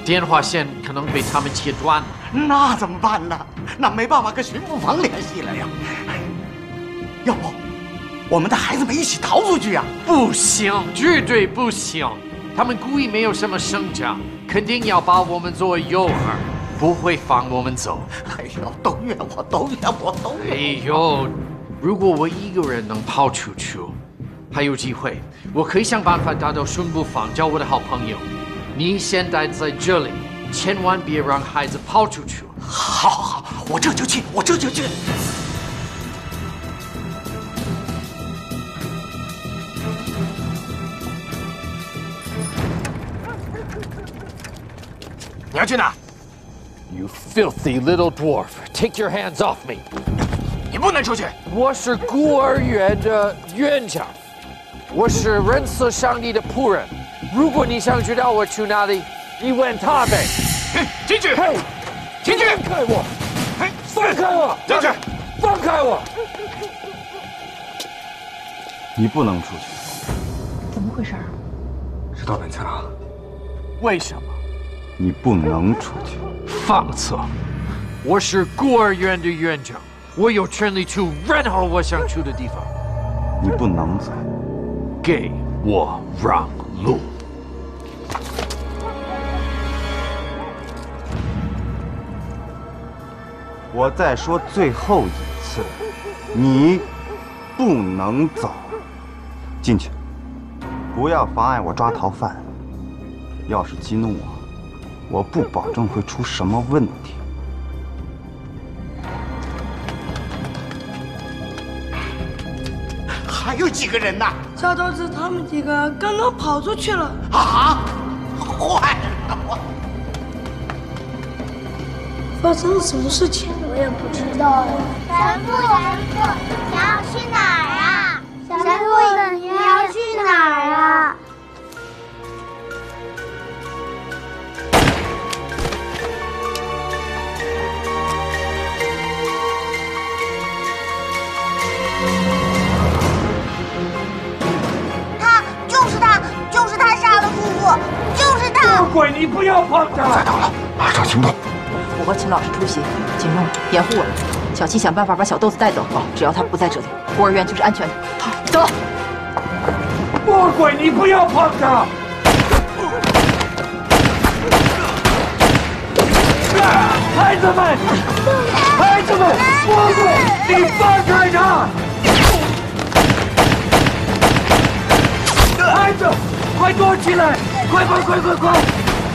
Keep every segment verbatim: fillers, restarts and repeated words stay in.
电话线可能被他们切断了。 那怎么办呢？那没办法跟巡捕房联系了呀。要不，我们带孩子们一起逃出去啊？ 不行，绝对不行！他们故意没有什么声张，肯定要把我们作为诱饵，不会放我们走。 哎呦，都怨我，都怨我，都怨我！ 哎呦，如果我一个人能跑出去，还有机会，我可以想办法打到巡捕房，叫我的好朋友。你现在在这里，千万别让孩子跑出去。 好，好，好，我这就去，我这就去。 你要去哪 You filthy little dwarf! Take your hands off me! 你不能出去！ 我是孤儿院的院长，我是仁慈上帝的仆人。如果你想知道我去哪里，你问他呗。 进去！ 嘿， 进去！ 放开我！ 嘿， 放开我！ 进去！ 放开我！ 你不能出去。 怎么回事？ 知道本次郎， 为什么？ 你不能出去。 放肆！我是孤儿院的院长，我有权利去任何我想去的地方。 你不能走。 给我让路！ 我再说最后一次，你不能走。进去，不要妨碍我抓逃犯。要是激怒我，我不保证会出什么问题。 还有几个人呢？ 小豆子他们几个刚刚跑出去了。 啊！坏了！我发生了什么事情？ 我也不知道。神父，神父，你要去哪儿啊？神父，你要去哪儿啊？他就是他，就是他杀了姑姑，就是他！ 鬼，你不要碰他！ 再等了，马上行动！ 我和秦老师出席，景荣掩护我们，小七想办法把小豆子带走。只要他不在这里，孤儿院就是安全的。好，走。 魔鬼，你不要碰他！孩子们，孩子们，魔鬼，你放开他！孩子，快躲起来！快快快快快！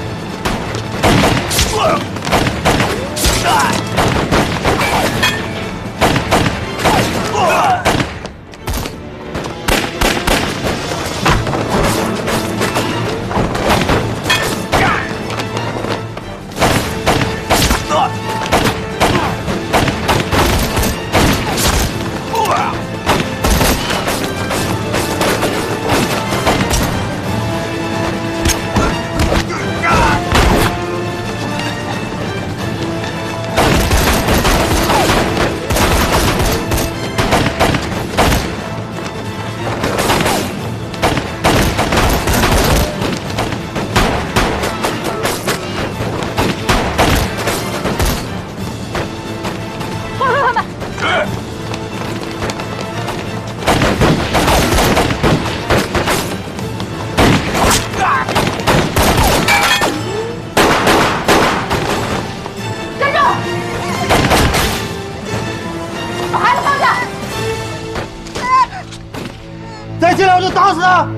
再进来我就打死他！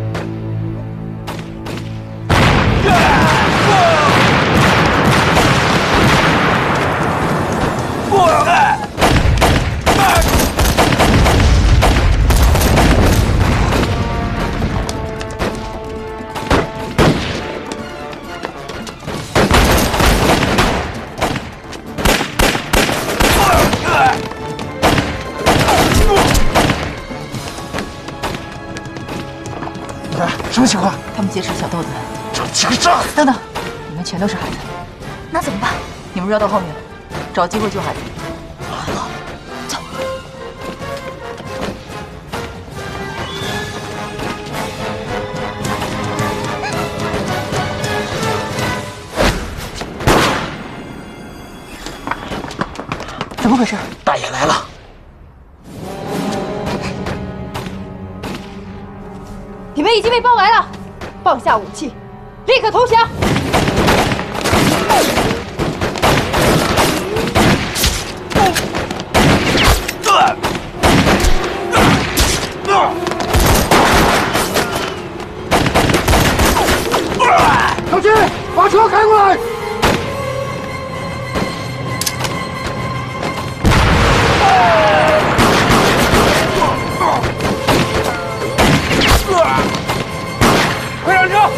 什么情况？ 他们劫持小豆子。 这几个渣！ 等等，你们全都是孩子，那怎么办？你们绕到后面，找机会救孩子。好，走。 怎么回事？ 大爷来了！ 你们已经被包围了，放下武器，立刻投降！ 小军，把车开过来！ 快上车！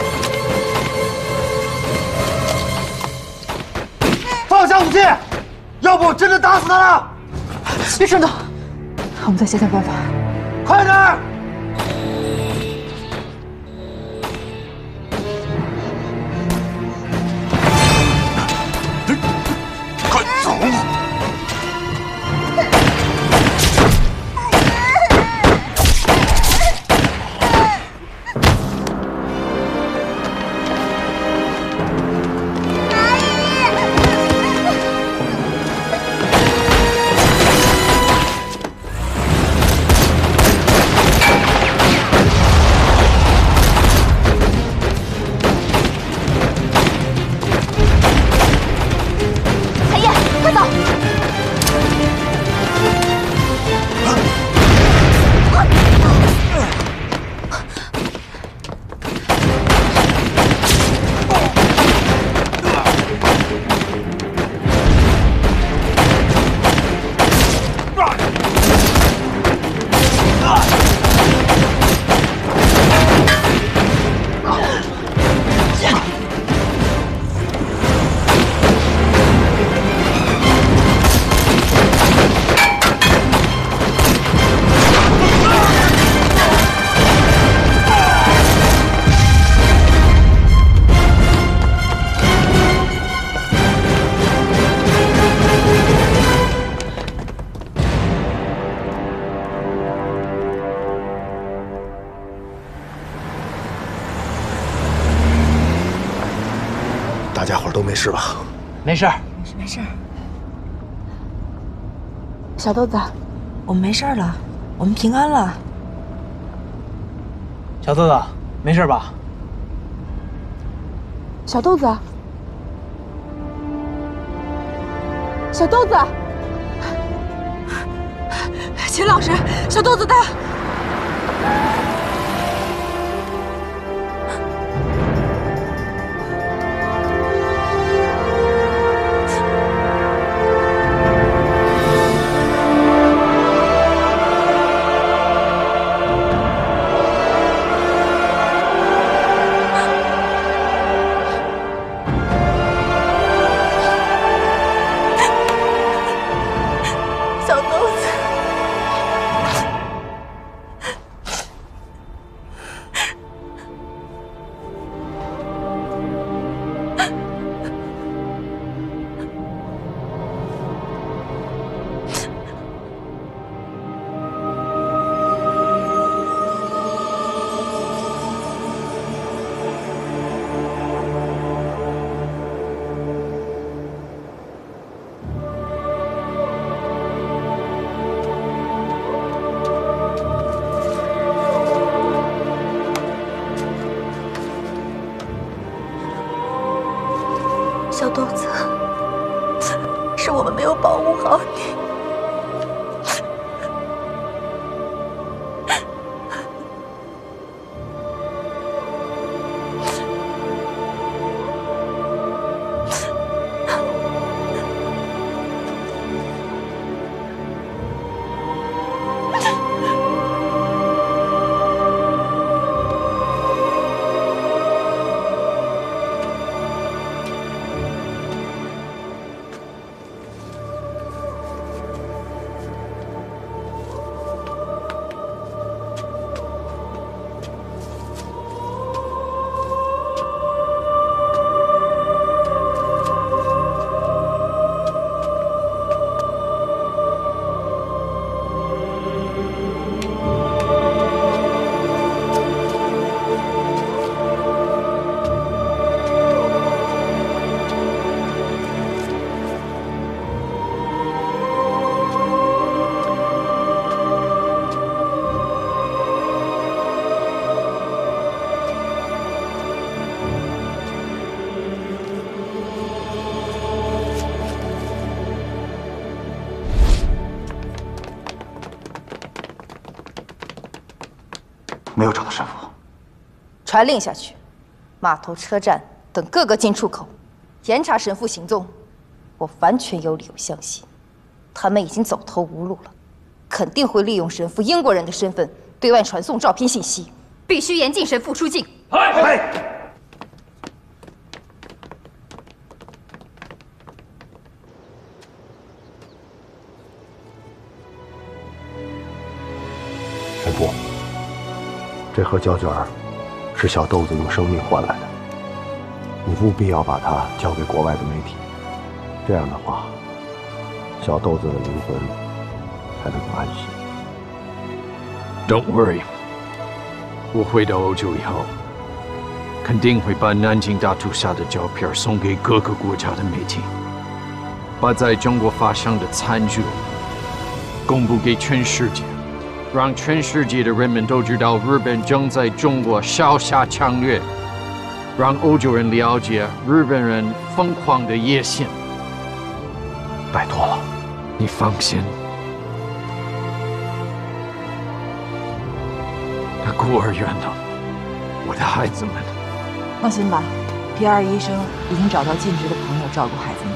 放下武器，要不真的打死他了！ 别冲动，我们再想想办法。 快点儿！ 快走！ 大家伙都没事吧？ 没事， 没事没事。 小豆子， 我们没事了，我们平安了。 小豆子，没事吧？ 小豆子，小豆子，秦老师，小豆子他。 小豆子，是我们没有保护好你。 没有找到神父。 传令下去，码头、车站等各个进出口，严查神父行踪。我完全有理由相信，他们已经走投无路了，肯定会利用神父英国人的身份对外传送照片信息。必须严禁神父出境。 嗨！ 神父，这盒胶卷是小豆子用生命换来的，你务必要把它交给国外的媒体，这样的话，小豆子的灵魂才能够安息。 Don't worry， 我回到欧洲以后，肯定会把南京大屠杀的照片送给各个国家的媒体，把在中国发生的惨剧公布给全世界。 让全世界的人们都知道日本正在中国烧杀抢掠，让欧洲人了解日本人疯狂的野心。 拜托了， 你放心。那孤儿院呢？我的孩子们。 放心吧，皮尔医生已经找到尽职的朋友照顾孩子们。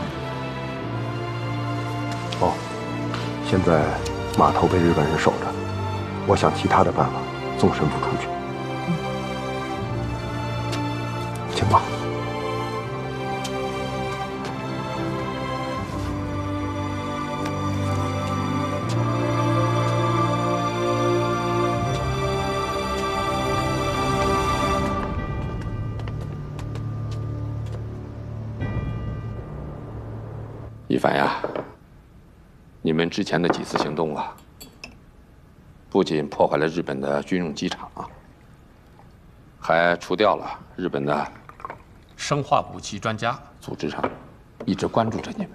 哦，现在码头被日本人守着。 我想其他的办法送神父出去， 嗯， 请吧。 一凡呀，你们之前的几次行动啊。 不仅破坏了日本的军用机场，还除掉了日本的生化武器专家。组织上一直关注着你们，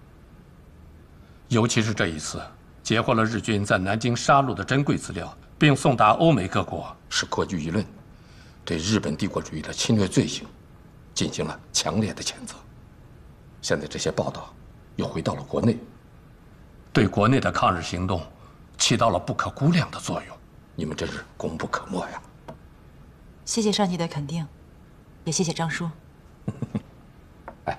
尤其是这一次，截获了日军在南京杀戮的珍贵资料，并送达欧美各国， 使国际舆论对日本帝国主义的侵略罪行进行了强烈的谴责。现在这些报道又回到了国内， 对国内的抗日行动 起到了不可估量的作用， 你们真是功不可没呀！ 谢谢上级的肯定，也谢谢张叔。 哎，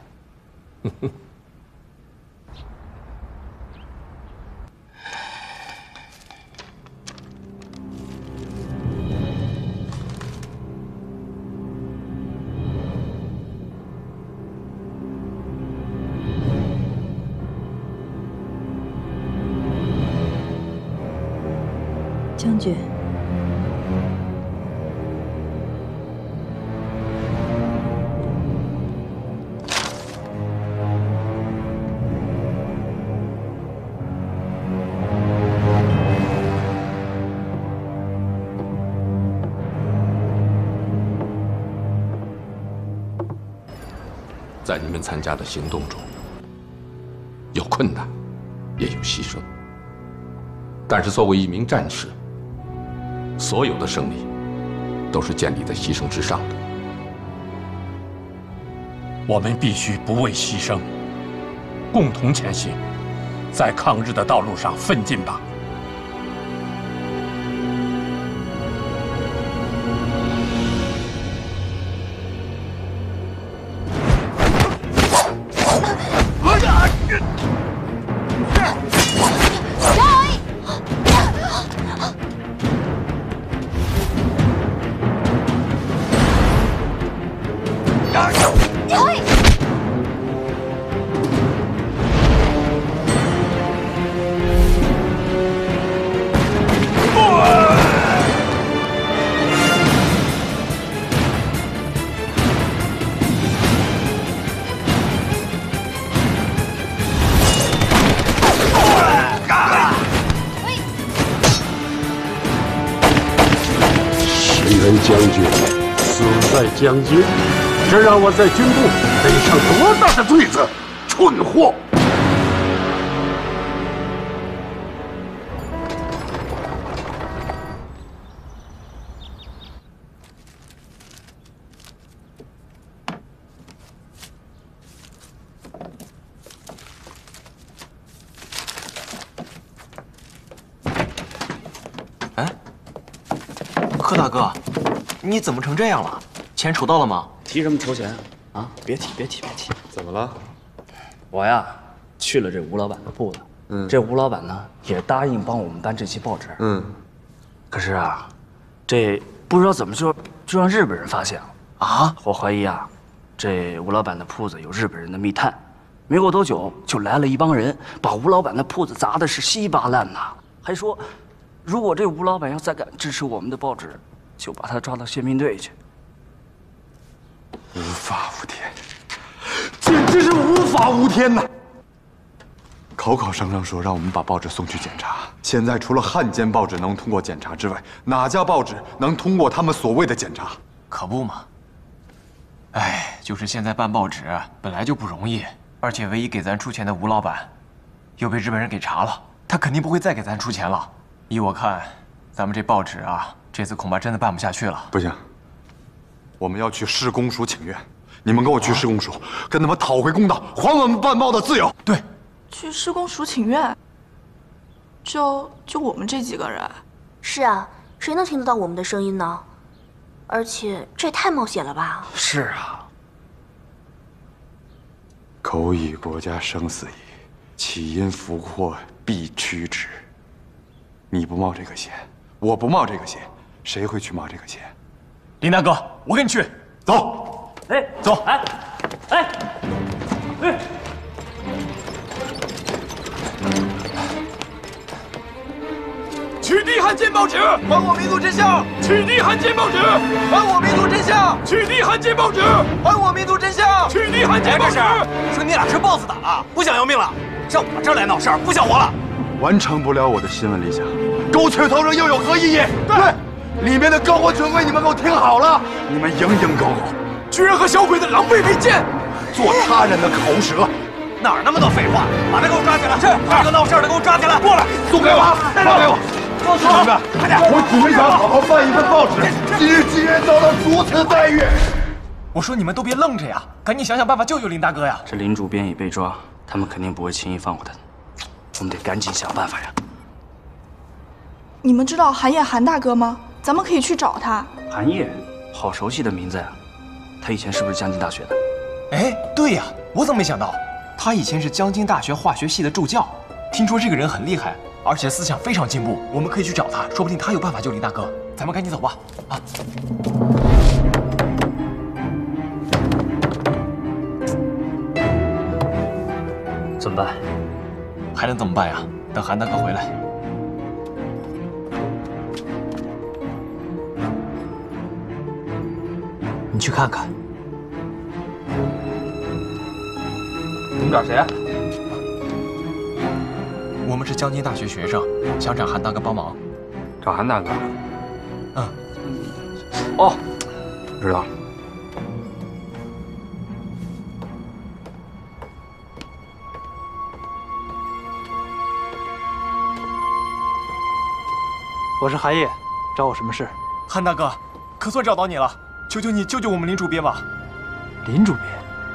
将军， 在你们参加的行动中，有困难，也有牺牲，但是作为一名战士， 所有的胜利都是建立在牺牲之上的。 我们必须不畏牺牲，共同前行，在抗日的道路上奋进吧。 将军死在江津，这让我在军部背上多大的罪责！蠢货！ 柯大哥，你怎么成这样了？钱筹到了吗？ 提什么筹钱啊？别提，别提，别提！ 怎么了？ 我呀，去了这吴老板的铺子。嗯，这吴老板呢，也答应帮我们办这期报纸。嗯，可是啊，这不知道怎么就就让日本人发现了啊！我怀疑啊，这吴老板的铺子有日本人的密探。没过多久，就来了一帮人，把吴老板的铺子砸的是稀巴烂呐，还说，如果这吴老板要再敢支持我们的报纸，就把他抓到宪兵队去。 无法无天，简直是无法无天呐！口口声声说让我们把报纸送去检查，现在除了汉奸报纸能通过检查之外，哪家报纸能通过他们所谓的检查？ 可不嘛！哎，就是现在办报纸本来就不容易，而且唯一给咱出钱的吴老板，又被日本人给查了，他肯定不会再给咱出钱了。依我看，咱们这报纸啊，这次恐怕真的办不下去了。 不行，我们要去市公署请愿，你们跟我去市公署，跟他们讨回公道，还我们办报的自由。 对。 去市公署请愿，就就我们这几个人。 是啊，谁能听得到我们的声音呢？而且这也太冒险了吧！ 是啊。 口以国家生死以，岂因福祸必趋之。你不冒这个险，我不冒这个险，谁会去冒这个险？ 林大哥，我跟你去， 走。 哎， 走。 哎，哎，哎。 取缔汉奸报纸，还我民族真相！取缔汉奸报纸，还我民族真相！取缔汉奸报纸，还我民族真相！取缔汉奸报纸。 说你俩是 boss 党啊，不想要命了，上我这儿来闹事儿，不想活了。 完成不了我的新闻理想，狗取头人又有何意义？对，里面的高官准尉，你们给我听好了，你们蝇营狗苟， 居然和小鬼子狼狈为奸， 做他人的口舌。 哪儿那么多废话？把他给我抓起来！是，这个闹事的给我抓起来！过来， 送给我，放给我。同志们，我只是想好好办一份报纸，今日竟然遭到如此待遇。 我说你们都别愣着呀，赶紧想想办法救救林大哥呀！ 这林主编已被抓，他们肯定不会轻易放过他，我们得赶紧想办法呀。 你们知道韩烨韩大哥吗？咱们可以去找他。 韩烨，好熟悉的名字呀，他以前是不是江津大学的？ 哎，对呀，我怎么没想到？他以前是江津大学化学系的助教，听说这个人很厉害，而且思想非常进步。我们可以去找他，说不定他有办法救林大哥。咱们赶紧走吧！啊！ 怎么办？ 还能怎么办呀？等韩大哥回来。你去看看。 你们找谁啊？ 我们是江津大学学生，想找韩大哥帮忙。 找韩大哥？ 嗯。 哦，知道了。 我是韩烨，找我什么事？ 韩大哥，可算找到你了，求求你救救我们林主编吧！ 林主编。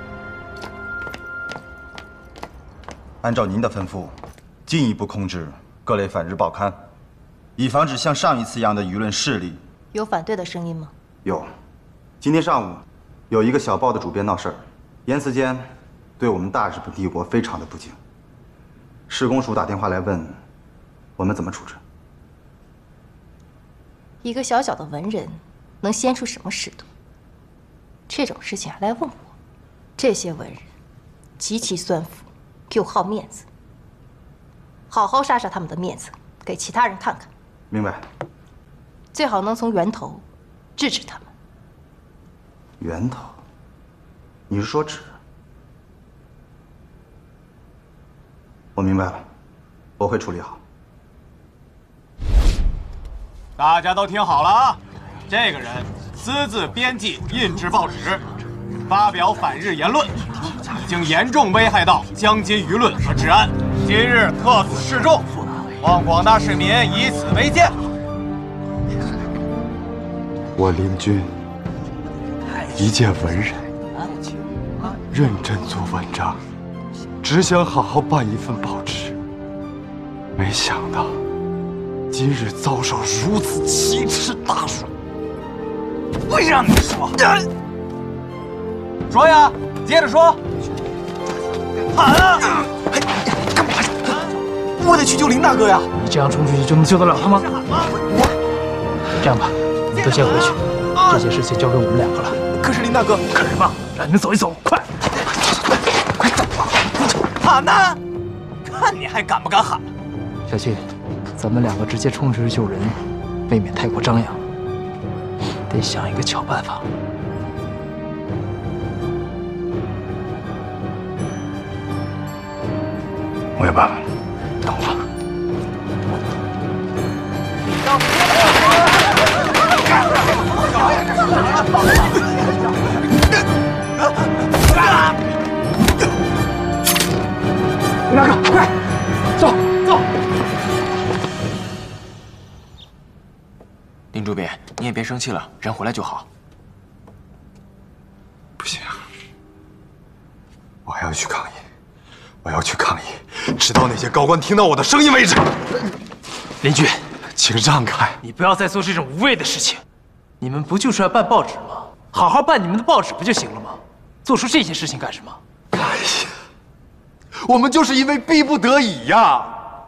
按照您的吩咐，进一步控制各类反日报刊，以防止像上一次一样的舆论势力。 有反对的声音吗？ 有。今天上午，有一个小报的主编闹事儿，言辞间对我们大日本帝国非常的不敬。市公署打电话来问，我们怎么处置？ 一个小小的文人，能掀出什么事端？这种事情还来问我？这些文人极其酸腐，又好面子。好好杀杀他们的面子，给其他人看看。 明白。 最好能从源头制止他们。 源头？你是说纸？我明白了，我会处理好。 大家都听好了啊！这个人私自编辑、印制报纸，发表反日言论，已经严重危害到江津舆论和治安。今日特此示众，望广大市民以此为鉴。 我林军，一介文人，认真做文章，只想好好办一份报纸，没想到今日遭受如此奇耻大辱。 不让你说。说呀，接着说。喊啊！干嘛？我得去救林大哥呀！ 你这样冲出去就能救得了他吗？这样吧，你们都先回去，这些事情交给我们两个了。 可是林大哥， 可是嘛，让你们走一走，快！ 快走啊！喊呐！看你还敢不敢喊！ 小七，咱们两个直接冲出去救人，未免太过张扬，得想一个巧办法。我有办法，等我。林大哥，快走走！ 林主编，你也别生气了，人回来就好。 不行，我还要去抗议，我要去抗议，直到那些高官听到我的声音为止。 林军， 请让开！ 你不要再做这种无谓的事情。你们不就是要办报纸吗？好好办你们的报纸不就行了吗？做出这些事情干什么？ 哎呀，我们就是因为逼不得已呀。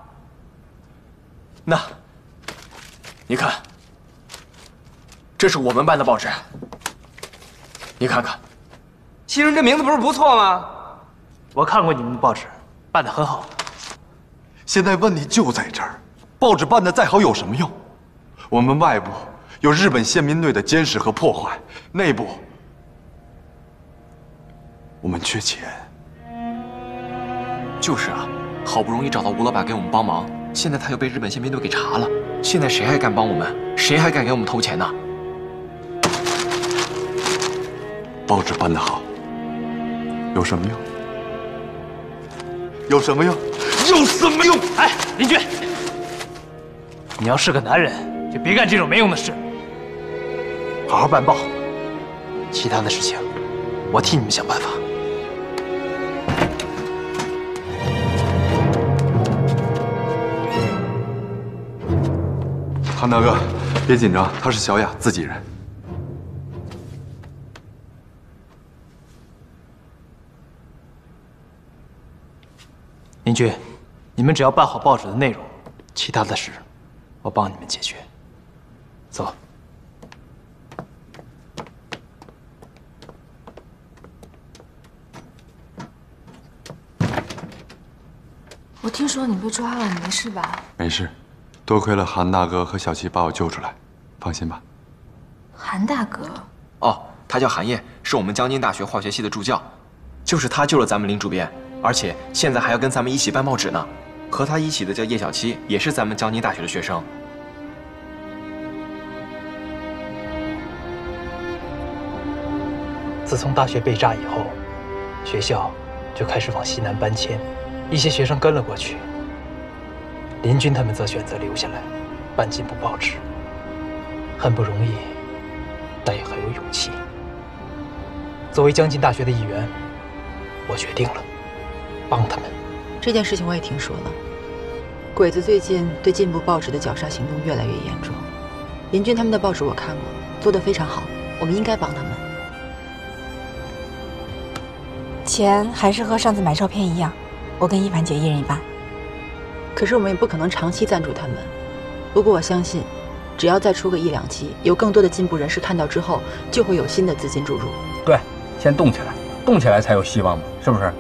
那，你看，这是我们办的报纸，你看看。 其实这名字不是不错吗？我看过你们的报纸，办得很好。 现在问题就在这儿，报纸办得再好有什么用？我们外部有日本宪兵队的监视和破坏，内部我们缺钱。 就是啊，好不容易找到吴老板给我们帮忙，现在他又被日本宪兵队给查了，现在谁还敢帮我们？谁还敢给我们投钱呢？ 报纸办得好，有什么用？有什么用？有什么用？ 哎，林军，你要是个男人，就别干这种没用的事。好好办报，其他的事情我替你们想办法。 韩大哥，别紧张，她是小雅自己人。 林军，你们只要办好报纸的内容，其他的事我帮你们解决。走。 我听说你被抓了，你没事吧？ 没事，多亏了韩大哥和小七把我救出来，放心吧。 韩大哥， 哦，他叫韩烨，是我们江津大学化学系的助教，就是他救了咱们林主编，而且现在还要跟咱们一起办报纸呢。和他一起的叫叶小七，也是咱们江津大学的学生。 自从大学被炸以后，学校就开始往西南搬迁，一些学生跟了过去。林军他们则选择留下来，办进步报纸。很不容易，但也很有勇气。作为江津大学的一员，我决定了，帮他们。 这件事情我也听说了，鬼子最近对进步报纸的绞杀行动越来越严重。林军他们的报纸我看过，做得非常好，我们应该帮他们。 钱还是和上次买照片一样，我跟一凡姐一人一半。 可是我们也不可能长期赞助他们。不过我相信，只要再出个一两期，有更多的进步人士看到之后，就会有新的资金注入。 对，先动起来，动起来才有希望嘛，是不是？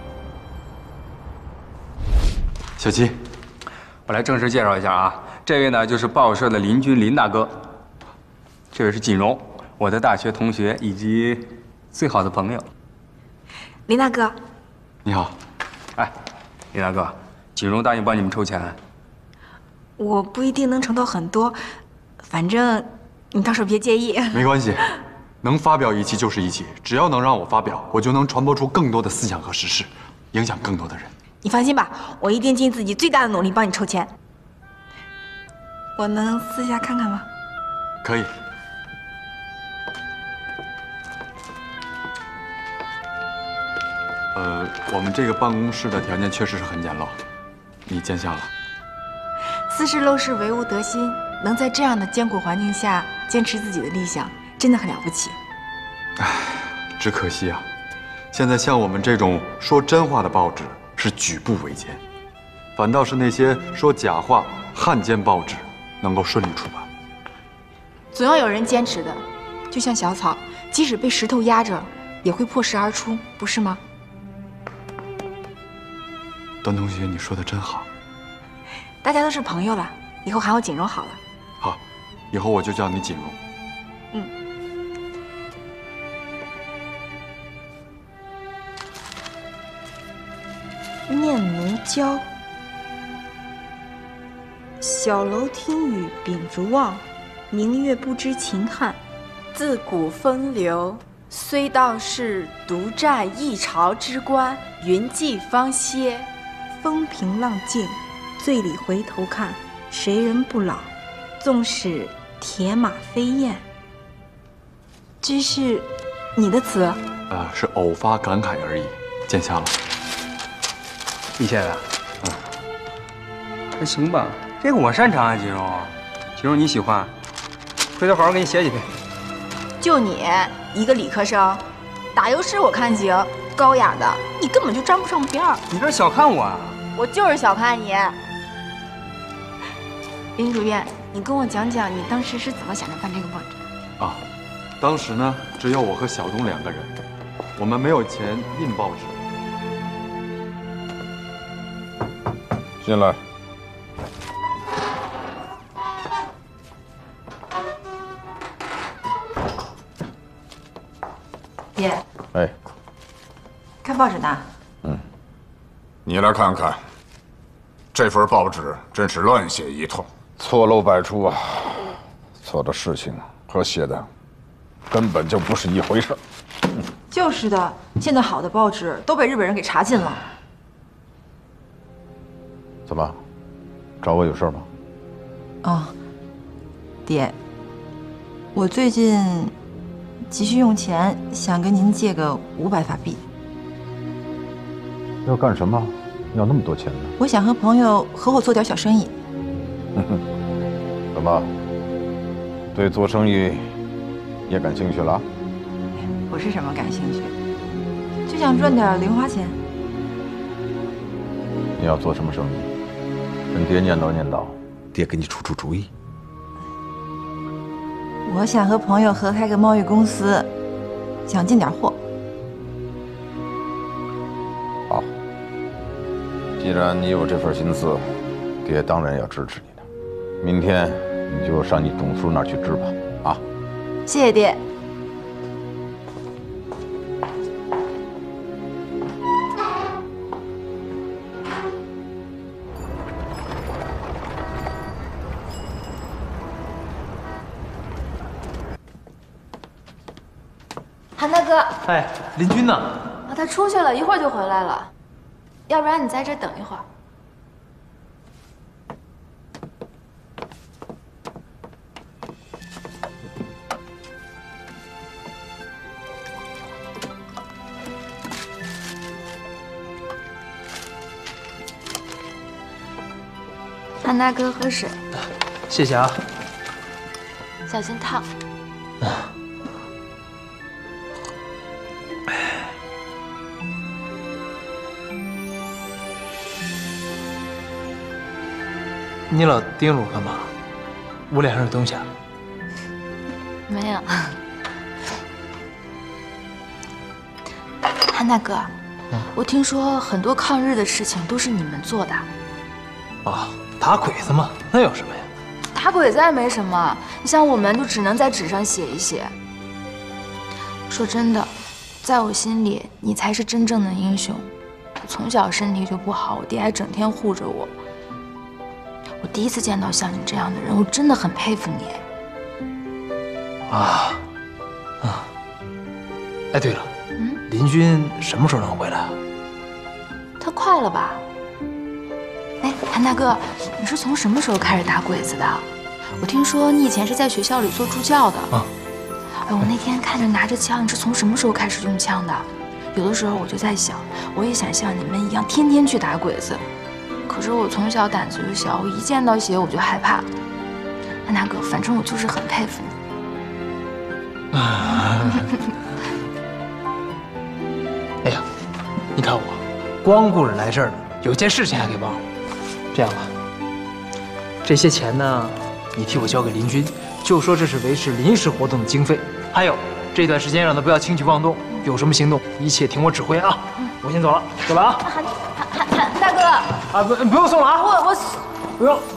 小七， 我来正式介绍一下啊，这位呢就是报社的林军林大哥，这位是锦荣，我的大学同学以及最好的朋友。 林大哥， 你好。 哎，林大哥，锦荣答应帮你们筹钱。 我不一定能筹到很多，反正你到时候别介意。 没关系，能发表一期就是一期，只要能让我发表，我就能传播出更多的思想和实事，影响更多的人。 你放心吧，我一定尽自己最大的努力帮你筹钱。我能私下看看吗？ 可以。呃，我们这个办公室的条件确实是很简陋，你见笑了。 斯是陋室，惟吾德馨。能在这样的艰苦环境下坚持自己的理想，真真的很了不起。 唉，只可惜啊，现在像我们这种说真话的报纸是举步维艰，反倒是那些说假话汉奸报纸能够顺利出版。 总要有人坚持的，就像小草，即使被石头压着，也会破石而出，不是吗？ 段同学，你说的真好。 大家都是朋友了，以后喊我锦荣好了。 好，以后我就叫你锦荣。 嗯。念奴娇，小楼听雨秉烛望，明月不知秦汉。自古风流，虽道是独占一朝之冠。云际方歇，风平浪静，醉里回头看，谁人不老？纵使铁马飞燕。这是你的词？ 呃，是偶发感慨而已，见笑了。 你写的？嗯，还行吧，这个我擅长啊，锦荣。锦荣你喜欢，回头好好给你写几篇。 就你一个理科生，打油诗我看行，高雅的你根本就沾不上边儿。 你这小看我啊！ 我就是小看你。林主任，你跟我讲讲你当时是怎么想着办这个报纸？ 啊，当时呢，只有我和小东两个人，我们没有钱印报纸。 进来。 爹， 哎， 看报纸呢。 嗯， 你来看看，这份报纸真是乱写一通， 错漏百出啊！错的事情和写的根本就不是一回事儿。 就是的，现在好的报纸都被日本人给查禁了。 怎么，找我有事吗？ 哦，爹，我最近急需用钱，想跟您借个五百法币。 要干什么？要那么多钱呢？ 我想和朋友合伙做点小生意。 怎么，对做生意也感兴趣了？ 不是什么感兴趣，就想赚点零花钱。 你要做什么生意？跟爹念叨念叨，爹给你出出主意。 我想和朋友合开个贸易公司，想进点货。 好，既然你有这份心思，爹当然要支持你的。明天你就上你董叔那儿去支吧，啊！ 谢谢爹。 韩大哥， 哎，林军呢？ 啊，他出去了，一会儿就回来了。要不然你在这等一会儿。韩大哥，喝水。 谢谢啊。 小心烫。 你老盯着我干嘛？我脸上有东西啊？ 没有。韩大哥，嗯、我听说很多抗日的事情都是你们做的。 啊，打鬼子嘛，那有什么呀？ 打鬼子也没什么，你像我们就只能在纸上写一写。说真的，在我心里，你才是真正的英雄。我从小身体就不好，我爹还整天护着我。我第一次见到像你这样的人，我真的很佩服你。 啊，啊，哎，对了，嗯，林军什么时候能回来啊？ 他快了吧？哎，韩大哥，你是从什么时候开始打鬼子的？我听说你以前是在学校里做助教的。啊。哎，我那天看着拿着枪，你是从什么时候开始用枪的？有的时候我就在想，我也想像你们一样，天天去打鬼子。可是我从小胆子就小，我一见到血我就害怕。韩大哥，反正我就是很佩服你。 哎呀，你看我，光顾着来这儿了，有件事情还给忘了。这样吧，这些钱呢，你替我交给林军，就说这是维持临时活动的经费。还有这段时间让他不要轻举妄动，有什么行动一切听我指挥啊！我先走了，走了啊！ 韩韩韩大哥啊，不不用送了啊！ 我我不用。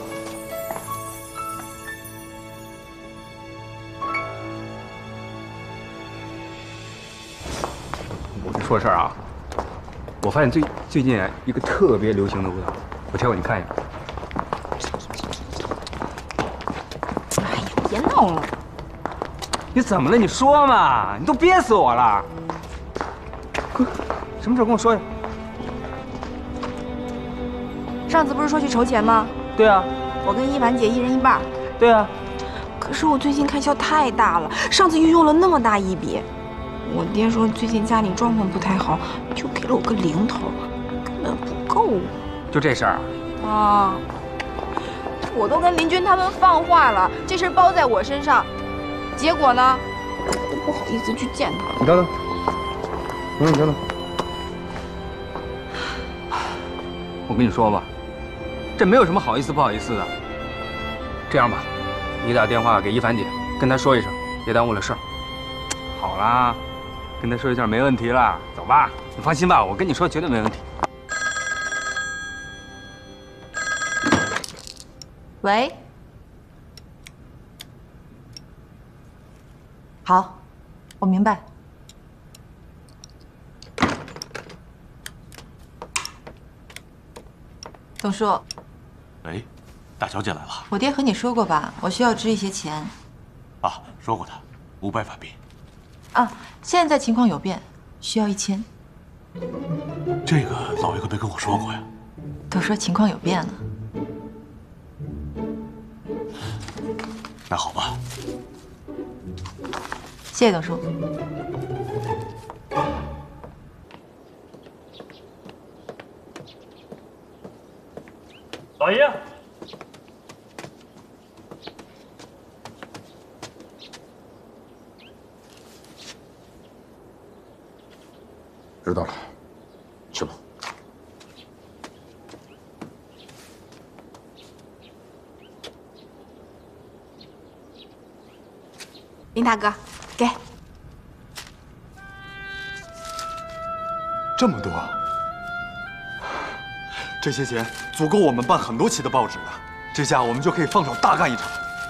我跟你说个事儿啊，我发现最最近啊一个特别流行的舞蹈，我跳给你看一下。 哎呀，别闹了！ 你怎么了？你说嘛！你都憋死我了！快，什么事跟我说呀？ 上次不是说去筹钱吗？ 对啊。 我跟一凡姐一人一半。 对啊。 可是我最近开销太大了，上次又用了那么大一笔。 我爹说最近家里状况不太好，就给了我个零头，根本不够。 就这事儿啊？啊！我都跟林军他们放话了，这事包在我身上。结果呢，我不好意思去见他。 你等等，等等等等。我跟你说吧，这没有什么好意思不好意思的。这样吧，你打电话给一凡姐，跟她说一声，别耽误了事儿。好啦。 跟他说一下，没问题了。走吧，你放心吧，我跟你说绝对没问题。 喂，好，我明白。董叔， 喂，大小姐来了。 我爹和你说过吧？我需要支一些钱。 啊，说过的，五百法币。 啊，现在情况有变，需要一千。 这个老爷可没跟我说过呀。 都说情况有变了。 那好吧。 谢谢董叔。 老爷。 知道了，去吧。 林大哥，给。 这么多，这些钱足够我们办很多期的报纸了。这下我们就可以放手大干一场。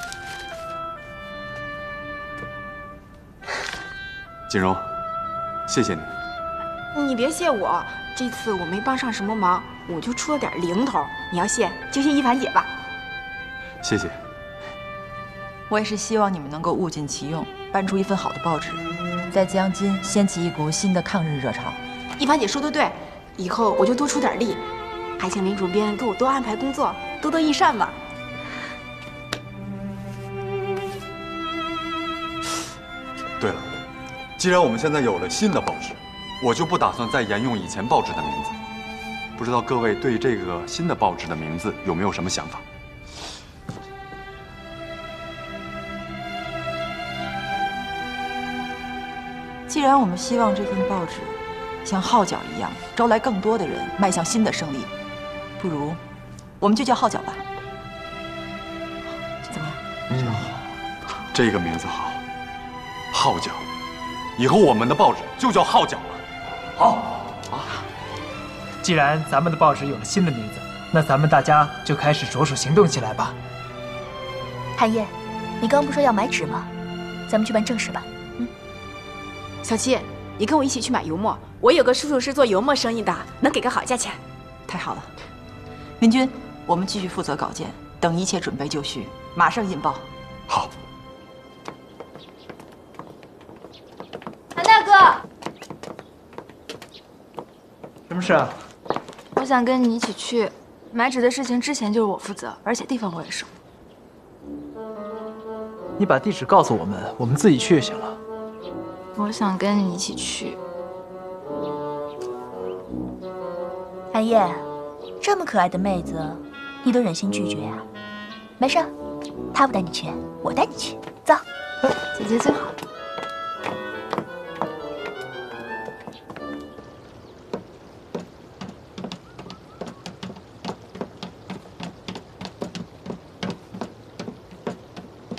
锦荣，谢谢你。 你别谢我，这次我没帮上什么忙，我就出了点零头。你要谢就谢一凡姐吧。 谢谢。 我也是希望你们能够物尽其用，办出一份好的报纸，在江津掀起一股新的抗日热潮。 一凡姐说的对，以后我就多出点力，还请林主编给我多安排工作，多多益善嘛。 对了，既然我们现在有了新的报纸。 我就不打算再沿用以前报纸的名字，不知道各位对这个新的报纸的名字有没有什么想法？ 既然我们希望这份报纸像号角一样招来更多的人，迈向新的胜利，不如我们就叫号角吧，怎么样？ 嗯，这个名字好，号角，以后我们的报纸就叫号角了。 好啊！既然咱们的报纸有了新的名字，那咱们大家就开始着手行动起来吧。 韩烨，你刚不说要买纸吗？咱们去办正事吧。嗯。 小七，你跟我一起去买油墨。我有个叔叔是做油墨生意的，能给个好价钱。 太好了，林军，我们继续负责稿件，等一切准备就绪，马上印报。 好。 韩大哥。 什么事啊？ 我想跟你一起去买纸的事情，之前就是我负责，而且地方我也熟。 你把地址告诉我们，我们自己去就行了。 我想跟你一起去。 韩烨，这么可爱的妹子，你都忍心拒绝呀？没事，他不带你去，我带你去，走。 姐姐最好。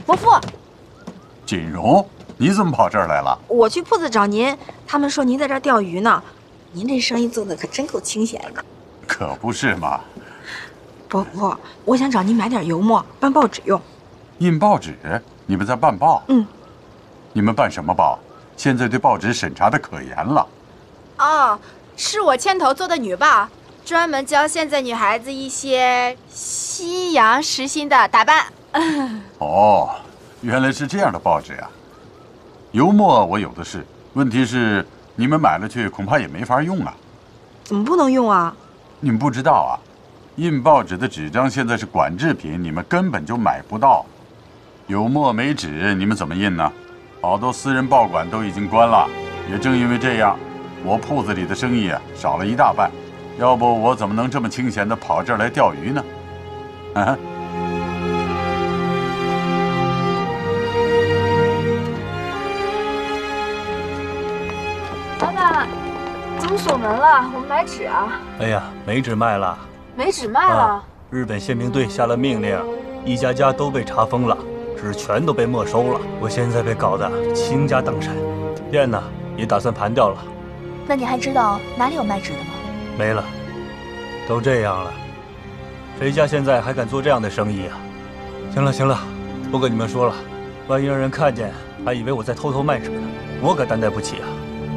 伯父， 锦荣，你怎么跑这儿来了？ 我去铺子找您，他们说您在这儿钓鱼呢。您这生意做的可真够清闲的。 可不是嘛。 伯父，我想找您买点油墨，办报纸用。 印报纸？你们在办报？ 嗯。 你们办什么报？现在对报纸审查的可严了。 哦，是我牵头做的女报，专门教现在女孩子一些西洋时兴的打扮。 哦，原来是这样的报纸呀。油墨我有的是，问题是你们买了去恐怕也没法用啊。 怎么不能用啊？ 你们不知道啊，印报纸的纸张现在是管制品，你们根本就买不到。油墨没纸，你们怎么印呢？好多私人报馆都已经关了。也正因为这样，我铺子里的生意啊少了一大半。要不我怎么能这么清闲地跑这儿来钓鱼呢？啊！ 老板，怎么锁门了？我们买纸啊。 哎呀，没纸卖了。 没纸卖了。 啊、日本宪兵队下了命令，一家家都被查封了，纸全都被没收了。我现在被搞得倾家荡产，店呢也打算盘掉了。 那你还知道哪里有卖纸的吗？ 没了，都这样了，谁家现在还敢做这样的生意啊？行了行了，不跟你们说了，万一让人看见，还以为我在偷偷卖纸呢，我可担待不起啊。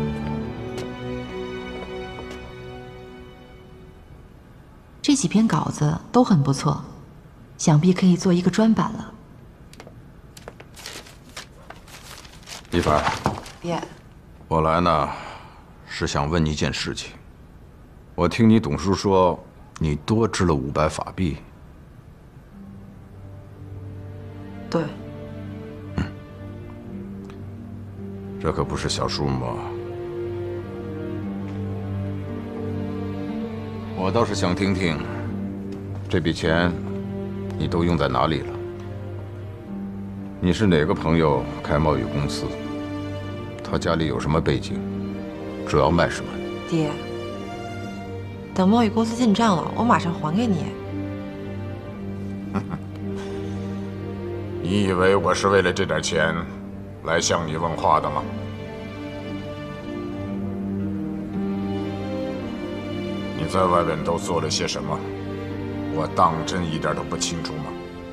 这几篇稿子都很不错，想必可以做一个专版了。 一凡， 爹， 我来呢，是想问你一件事情。我听你董叔说，你多支了五百法币。 对。 嗯，这可不是小数目。我倒是想听听，这笔钱你都用在哪里了？你是哪个朋友开贸易公司？他家里有什么背景？主要卖什么？ 爹，等贸易公司进账了，我马上还给你。 你以为我是为了这点钱来向你问话的吗？你在外边都做了些什么？我当真一点都不清楚吗？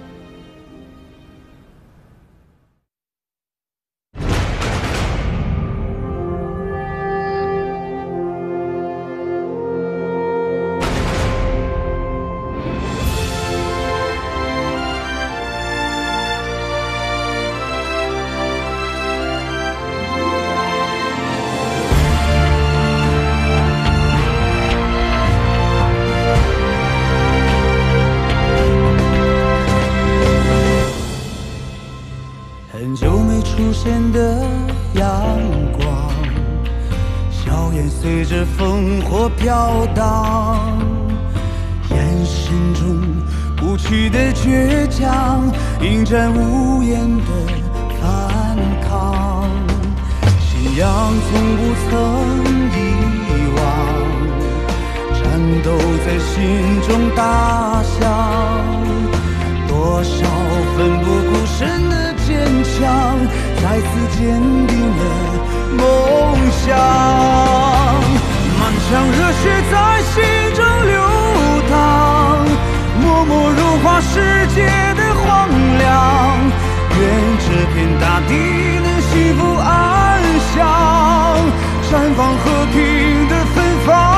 很久没出现的阳光，硝烟随着烽火飘荡，眼神中不去的倔强，迎战无言的反抗。信仰从不曾遗忘，战斗在心中打响，多少奋不顾身的坚强，再次坚定了梦想。满腔热血在心中流淌，默默融化世界的荒凉。愿这片大地能幸福安详，绽放和平的芬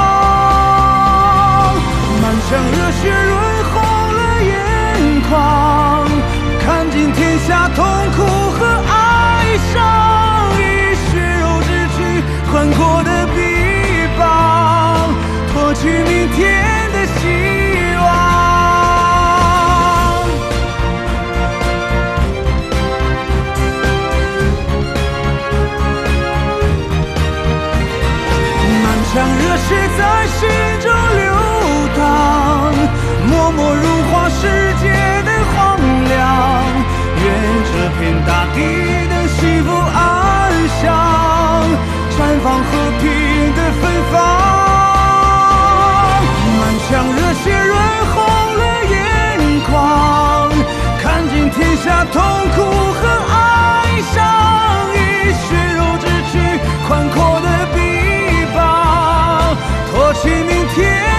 芳。满腔热血润红了眼眶，看尽天下痛苦和哀伤，以血肉之躯宽阔的臂膀，托起明天的希望。满腔热血在心中流淌，默默融化世界的荒凉。愿这片大地能幸福安详，绽放和平的芬芳。满腔热血润红了眼眶，看尽天下痛苦。 天。